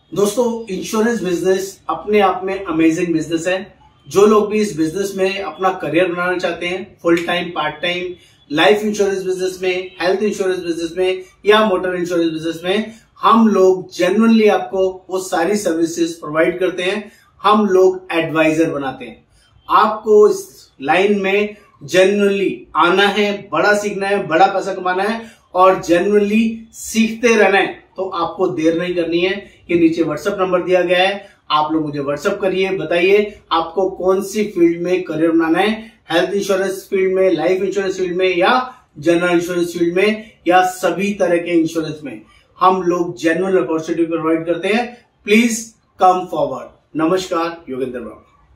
दोस्तों, insurance business अपने आप में अमेजिंग बिजनेस है। जो लोग भी इस बिजनेस में अपना करियर बनाना चाहते हैं, full time, part time, life insurance business में, हेल्थ इंश्योरेंस बिजनेस में या मोटर इंश्योरेंस बिजनेस में, हम लोग जेन्युइनली आपको वो सारी सर्विसेज प्रोवाइड करते हैं। हम लोग एडवाइजर बनाते हैं। आपको इस लाइन में जेन्युइनली आना है, बड़ा सीखना है, बड़ा पैसा कमाना है और जेन्युइनली सीखते रहना है। तो आपको देर नहीं करनी है। ये नीचे व्हाट्सएप नंबर दिया गया है, आप लोग मुझे व्हाट्सएप करिए, बताइए आपको कौन सी फील्ड में करियर बनाना है, हेल्थ इंश्योरेंस फील्ड में, लाइफ इंश्योरेंस फील्ड में या जनरल इंश्योरेंस फील्ड में या सभी तरह के इंश्योरेंस में। हम लोग जेन्युइन अपॉर्चुनिटी प्रोवाइड करते हैं। Please come forward. नमस्कार, योगेंद्र ब्राउन।